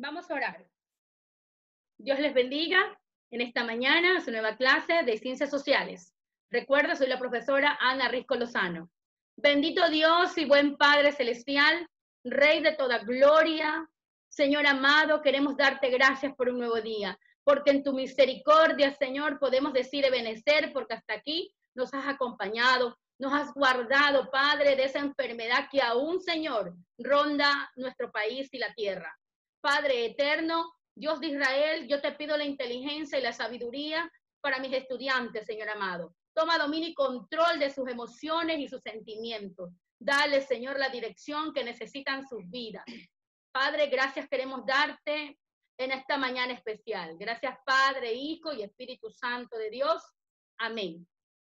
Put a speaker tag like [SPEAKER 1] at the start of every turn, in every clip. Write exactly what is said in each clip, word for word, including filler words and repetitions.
[SPEAKER 1] Vamos a orar. Dios les bendiga en esta mañana, su nueva clase de Ciencias Sociales. Recuerda, soy la profesora Ana Risco Lozano. Bendito Dios y buen Padre Celestial, Rey de toda gloria, Señor amado, queremos darte gracias por un nuevo día, porque en tu misericordia, Señor, podemos decir ebenecer, porque hasta aquí nos has acompañado, nos has guardado, Padre, de esa enfermedad que aún, Señor, ronda nuestro país y la tierra. Padre eterno, Dios de Israel, yo te pido la inteligencia y la sabiduría para mis estudiantes, Señor amado. Toma dominio y control de sus emociones y sus sentimientos. Dale, Señor, la dirección que necesitan sus vidas. Padre, gracias queremos darte en esta mañana especial. Gracias, Padre, Hijo y Espíritu Santo de Dios. Amén.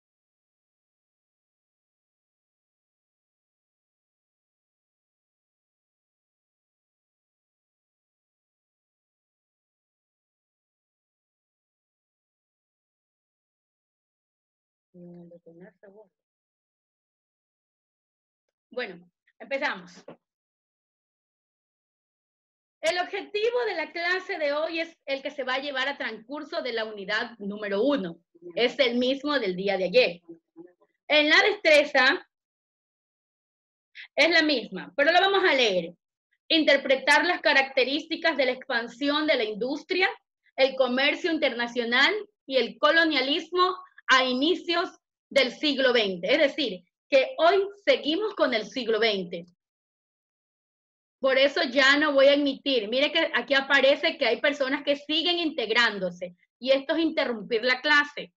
[SPEAKER 1] Bueno, empezamos. El objetivo de la clase de hoy es el que se va a llevar a transcurso de la unidad número uno. Es el mismo del día de ayer. En la destreza es la misma, pero lo vamos a leer. Interpretar las características de la expansión de la industria, el comercio internacional y el colonialismo a inicios del siglo veinte. Es decir, que hoy seguimos con el siglo veinte. Por eso ya no voy a admitir. Mire que aquí aparece que hay personas que siguen integrándose y esto es interrumpir la clase.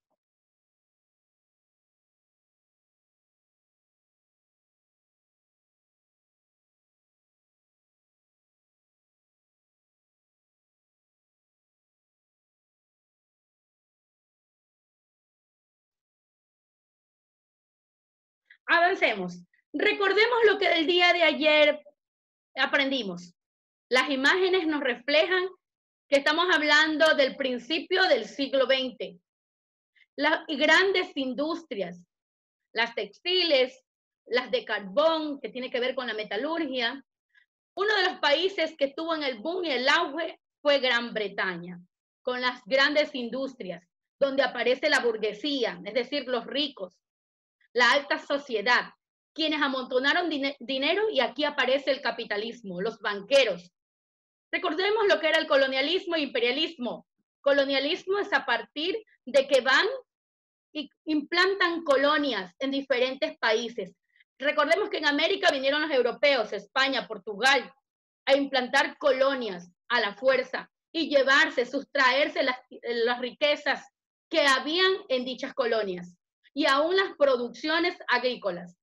[SPEAKER 1] Avancemos. Recordemos lo que del día de ayer aprendimos. Las imágenes nos reflejan que estamos hablando del principio del siglo veinte. Las grandes industrias, las textiles, las de carbón, que tiene que ver con la metalurgia. Uno de los países que estuvo en el boom y el auge fue Gran Bretaña, con las grandes industrias, donde aparece la burguesía, es decir, los ricos, la alta sociedad, quienes amontonaron din- dinero y aquí aparece el capitalismo, los banqueros. Recordemos lo que era el colonialismo e imperialismo. Colonialismo es a partir de que van y implantan colonias en diferentes países. Recordemos que en América vinieron los europeos, España, Portugal, a implantar colonias a la fuerza y llevarse, sustraerse las, las riquezas que habían en dichas colonias y aún las producciones agrícolas.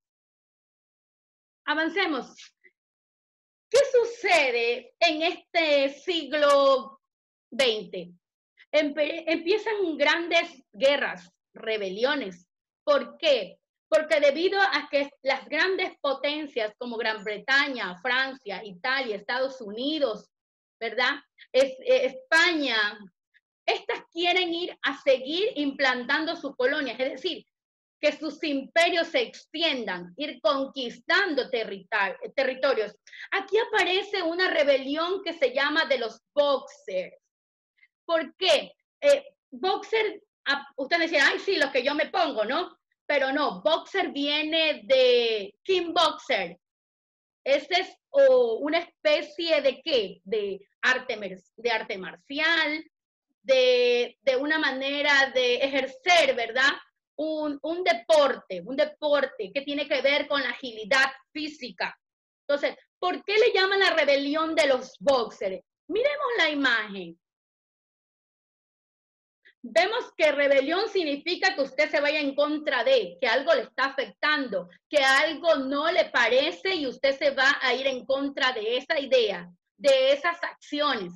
[SPEAKER 1] Avancemos. ¿Qué sucede en este siglo veinte? Empe- empiezan grandes guerras, rebeliones. ¿Por qué? Porque debido a que las grandes potencias como Gran Bretaña, Francia, Italia, Estados Unidos, ¿verdad? Es, eh, España, estas quieren ir a seguir implantando sus colonias, es decir, que sus imperios se extiendan, ir conquistando territorios. Aquí aparece una rebelión que se llama de los Boxers. ¿Por qué? Eh, boxer, ustedes decían, ay, sí, los que yo me pongo, ¿no? Pero no, boxer viene de King Boxer. Esa es oh, una especie de qué? De arte, de arte marcial, de, de una manera de ejercer, ¿verdad? Un, un deporte, un deporte que tiene que ver con la agilidad física. Entonces, ¿por qué le llaman la rebelión de los boxers? Miremos la imagen. Vemos que rebelión significa que usted se vaya en contra de, que algo le está afectando, que algo no le parece y usted se va a ir en contra de esa idea, de esas acciones.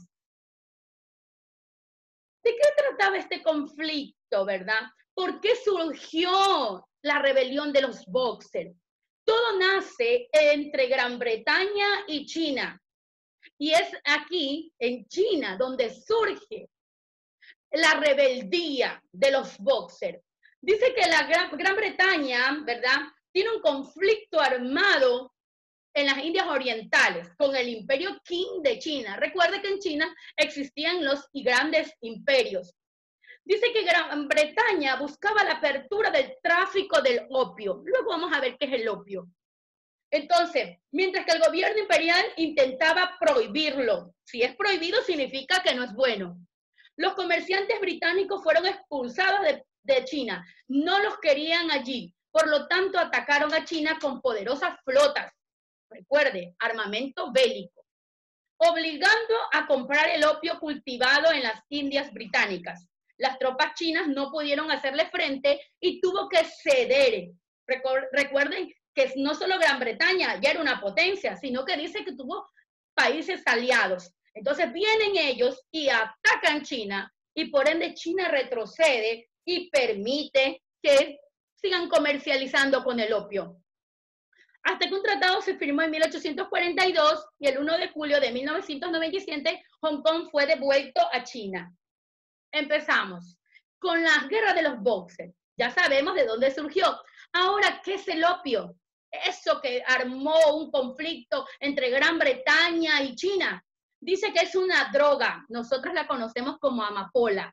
[SPEAKER 1] ¿De qué trataba este conflicto, verdad? ¿Por qué surgió la rebelión de los Boxers? Todo nace entre Gran Bretaña y China. Y es aquí, en China, donde surge la rebeldía de los Boxers. Dice que la Gran, Gran Bretaña, ¿verdad?, tiene un conflicto armado en las Indias Orientales, con el imperio Qing de China. Recuerde que en China existían los grandes imperios. Dice que Gran Bretaña buscaba la apertura del tráfico del opio. Luego vamos a ver qué es el opio. Entonces, mientras que el gobierno imperial intentaba prohibirlo. Si es prohibido, significa que no es bueno. Los comerciantes británicos fueron expulsados de, de China. No los querían allí. Por lo tanto, atacaron a China con poderosas flotas. Recuerde, armamento bélico, obligando a comprar el opio cultivado en las Indias británicas. Las tropas chinas no pudieron hacerle frente y tuvo que ceder. Recuerden que no solo Gran Bretaña ya era una potencia, sino que dice que tuvo países aliados. Entonces vienen ellos y atacan China y por ende China retrocede y permite que sigan comercializando con el opio. Hasta que un tratado se firmó en mil ochocientos cuarenta y dos y el primero de julio de mil novecientos noventa y siete Hong Kong fue devuelto a China. Empezamos con las guerras de los boxers. Ya sabemos de dónde surgió. Ahora, ¿qué es el opio? Eso que armó un conflicto entre Gran Bretaña y China. Dice que es una droga. Nosotros la conocemos como amapola,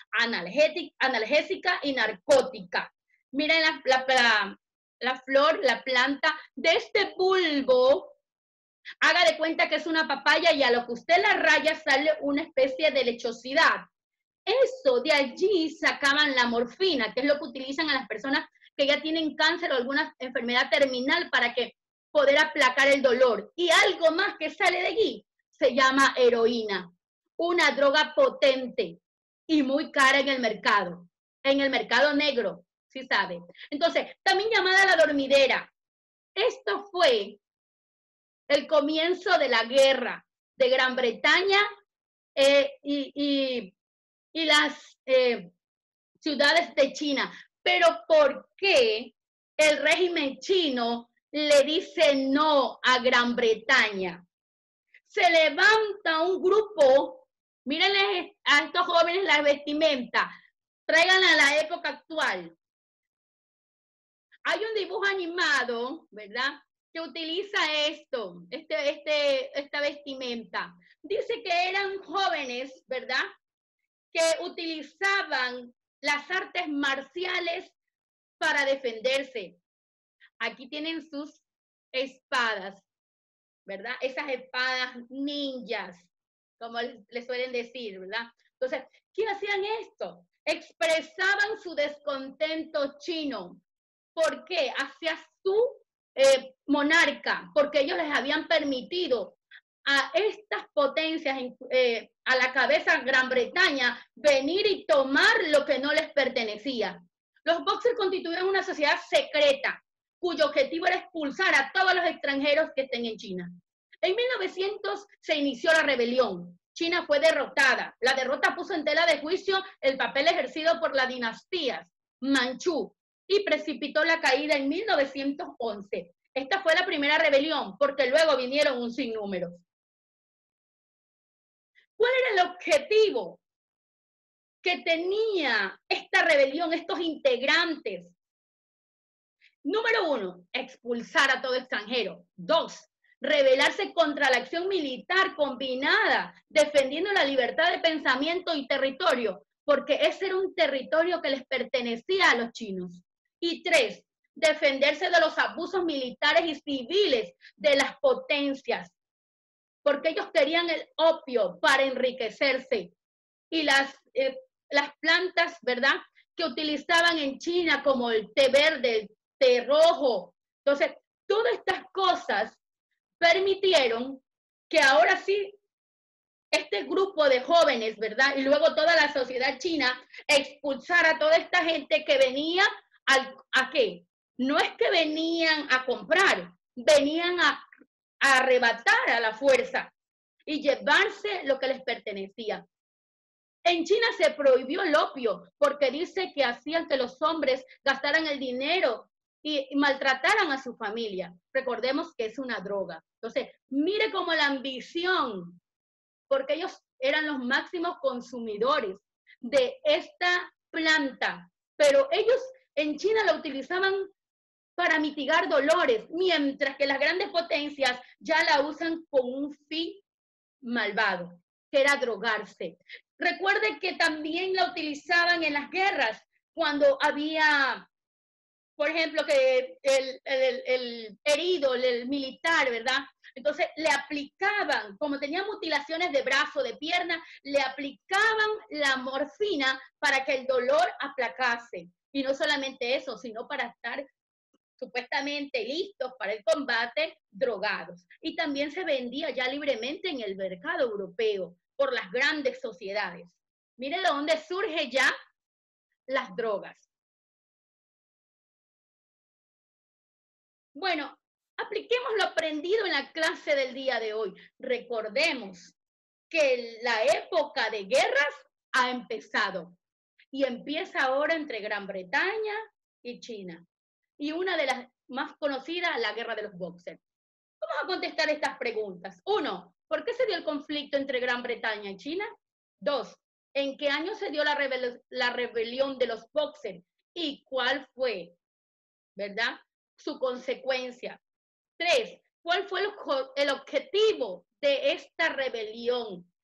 [SPEAKER 1] analgésica y narcótica. Miren la, la, la, la flor, la planta de este bulbo. Haga de cuenta que es una papaya y a lo que usted la raya sale una especie de lechosidad. Eso, de allí sacaban la morfina, que es lo que utilizan a las personas que ya tienen cáncer o alguna enfermedad terminal para que poder aplacar el dolor. Y algo más que sale de allí se llama heroína, una droga potente y muy cara en el mercado, en el mercado negro, ¿sí sabe? Entonces, también llamada la dormidera. Esto fue el comienzo de la guerra de Gran Bretaña eh, y, y, y las eh, ciudades de China. Pero ¿por qué el régimen chino le dice no a Gran Bretaña? Se levanta un grupo, mírenle a estos jóvenes la vestimenta, tráiganla a la época actual. Hay un dibujo animado, ¿verdad?, que utiliza esto, este, este, esta vestimenta. Dice que eran jóvenes, ¿verdad?, que utilizaban las artes marciales para defenderse. Aquí tienen sus espadas, ¿verdad? Esas espadas ninjas, como les suelen decir, ¿verdad? Entonces, ¿qué hacían esto? Expresaban su descontento chino. ¿Por qué? Hacia su eh, monarca, porque ellos les habían permitido a estas potencias, eh, a la cabeza Gran Bretaña, venir y tomar lo que no les pertenecía. Los boxers constituían una sociedad secreta, cuyo objetivo era expulsar a todos los extranjeros que estén en China. En mil novecientos se inició la rebelión. China fue derrotada. La derrota puso en tela de juicio el papel ejercido por las dinastías manchú y precipitó la caída en mil novecientos once. Esta fue la primera rebelión, porque luego vinieron un sinnúmero. ¿Cuál era el objetivo que tenía esta rebelión, estos integrantes? Número uno, expulsar a todo extranjero. Dos, rebelarse contra la acción militar combinada, defendiendo la libertad de pensamiento y territorio, porque ese era un territorio que les pertenecía a los chinos. Y tres, defenderse de los abusos militares y civiles de las potencias, porque ellos querían el opio para enriquecerse. Y las, eh, las plantas, ¿verdad?, que utilizaban en China, como el té verde, el té rojo. Entonces, todas estas cosas permitieron que ahora sí este grupo de jóvenes, ¿verdad?, y luego toda la sociedad china expulsara a toda esta gente que venía al, ¿a qué? No es que venían a comprar, venían a, a arrebatar a la fuerza y llevarse lo que les pertenecía. En China se prohibió el opio porque dice que hacían que los hombres gastaran el dinero y maltrataran a su familia. Recordemos que es una droga. Entonces, mire cómo la ambición, porque ellos eran los máximos consumidores de esta planta, pero ellos en China la utilizaban para mitigar dolores, mientras que las grandes potencias ya la usan con un fin malvado, que era drogarse. Recuerde que también la utilizaban en las guerras, cuando había, por ejemplo, que el, el, el herido, el militar, ¿verdad? Entonces le aplicaban, como tenía mutilaciones de brazo, de pierna, le aplicaban la morfina para que el dolor aplacase. Y no solamente eso, sino para estar supuestamente listos para el combate, drogados. Y también se vendía ya libremente en el mercado europeo por las grandes sociedades. Miren de dónde surge ya las drogas. Bueno, apliquemos lo aprendido en la clase del día de hoy. Recordemos que la época de guerras ha empezado y empieza ahora entre Gran Bretaña y China. Y una de las más conocidas, la guerra de los boxers. Vamos a contestar estas preguntas. Uno, ¿por qué se dio el conflicto entre Gran Bretaña y China? Dos, ¿en qué año se dio la, rebel la rebelión de los boxers? ¿Y cuál fue, verdad, su consecuencia? Tres, ¿cuál fue el, el objetivo de esta rebelión?